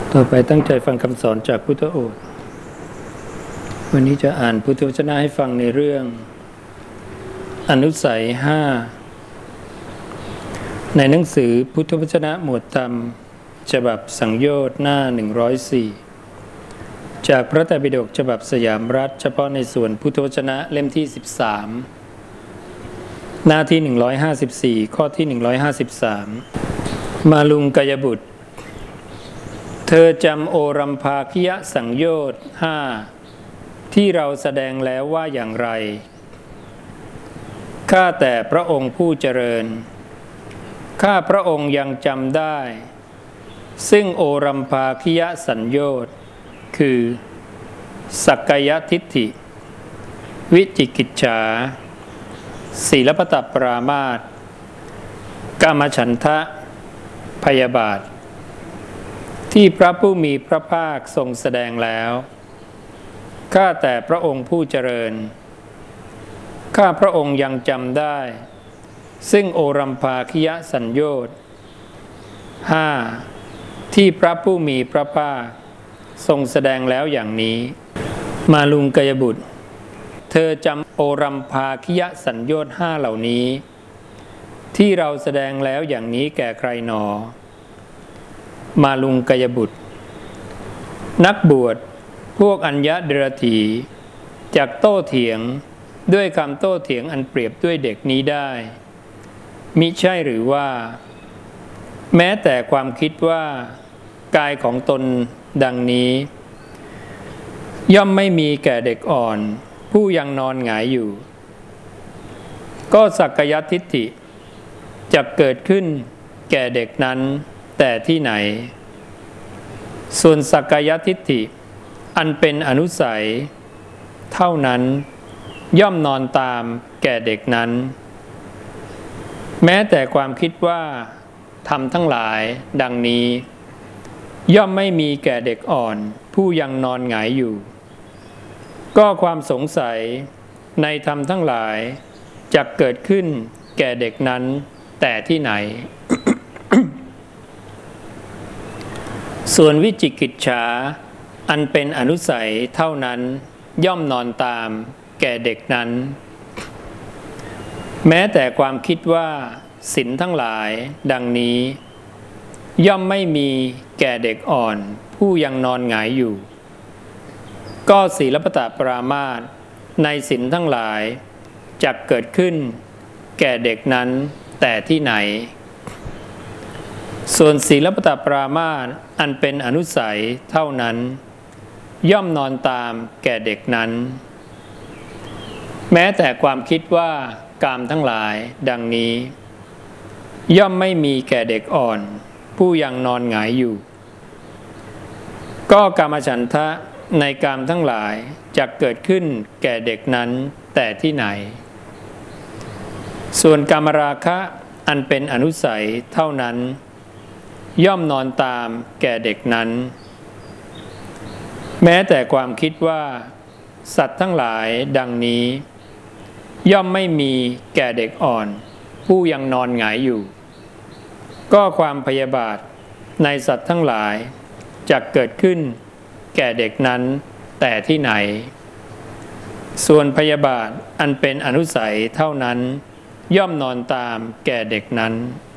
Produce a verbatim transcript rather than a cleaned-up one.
ต่อไปตั้งใจฟังคำสอนจากพุทธโอษฐ์วันนี้จะอ่านพุทธวจนะให้ฟังในเรื่องอนุสัยห้าในหนังสือพุทธวจนะหมวดธรรมฉบับสังโยชน์หน้าหนึ่งร้อยสี่จากพระไตรปิฎกฉบับสยามรัฐเฉพาะในส่วนพุทธวจนะเล่มที่สิบสามหน้าที่หนึ่งร้อยห้าสิบสี่ข้อที่หนึ่งร้อยห้าสิบสามมาลุงกยบุตรเธอจำโอรัมภาคิยสังโยชน์ห้าที่เราแสดงแล้วว่าอย่างไรข้าแต่พระองค์ผู้เจริญข้าพระองค์ยังจำได้ซึ่งโอรัมภาคิยสัญโยชน์คือสักกายทิฏฐิวิจิกิจฉาศีลปตปรามาสกามฉันทะพยาบาทที่พระผู้มีพระภาคทรงแสดงแล้วข้าแต่พระองค์ผู้เจริญข้าพระองค์ยังจำได้ซึ่งโอรัมภาคิยสัญโยชน์ห้าที่พระผู้มีพระภาคทรงแสดงแล้วอย่างนี้มาลุงกยบุตรเธอจำโอรัมภาคิยสัญโยชน์ห้าเหล่านี้ที่เราแสดงแล้วอย่างนี้แก่ใครหนอมาลุงกยบุตรนักบวชพวกอัญญเดรถีจากโต้เถียงด้วยคำโต้เถียงอันเปรียบด้วยเด็กนี้ได้มิใช่หรือว่าแม้แต่ความคิดว่ากายของตนดังนี้ย่อมไม่มีแก่เด็กอ่อนผู้ยังนอนหงายอยู่ก็สักกายทิฏฐิจะเกิดขึ้นแก่เด็กนั้นแต่ที่ไหนส่วนสักกายทิฏฐิอันเป็นอนุสัยเท่านั้นย่อมนอนตามแก่เด็กนั้นแม้แต่ความคิดว่าธรรมทั้งหลายดังนี้ย่อมไม่มีแก่เด็กอ่อนผู้ยังนอนหงายอยู่ก็ความสงสัยในธรรมทั้งหลายจะเกิดขึ้นแก่เด็กนั้นแต่ที่ไหน ส่วนวิจิกิจฉาอันเป็นอนุสัยเท่านั้นย่อมนอนตามแก่เด็กนั้นแม้แต่ความคิดว่าศีลทั้งหลายดังนี้ย่อมไม่มีแก่เด็กอ่อนผู้ยังนอนหงายอยู่ก็ศีลปตปรามาสในศีลทั้งหลายจะเกิดขึ้นแก่เด็กนั้นแต่ที่ไหนส่วนศีลปตปรามาสอันเป็นอนุสัยเท่านั้นย่อมนอนตามแก่เด็กนั้นแม้แต่ความคิดว่ากามทั้งหลายดังนี้ย่อมไม่มีแก่เด็กอ่อนผู้ยังนอนหงายอยู่ก็กามฉันทะในกามทั้งหลายจะเกิดขึ้นแก่เด็กนั้นแต่ที่ไหนส่วนกามราคะอันเป็นอนุสัยเท่านั้นย่อมนอนตามแก่เด็กนั้นแม้แต่ความคิดว่าสัตว์ทั้งหลายดังนี้ย่อมไม่มีแก่เด็กอ่อนผู้ยังนอนหงายอยู่ก็ความพยาบาทในสัตว์ทั้งหลายจะเกิดขึ้นแก่เด็กนั้นแต่ที่ไหนส่วนพยาบาทอันเป็นอนุสัยเท่านั้นย่อมนอนตามแก่เด็กนั้น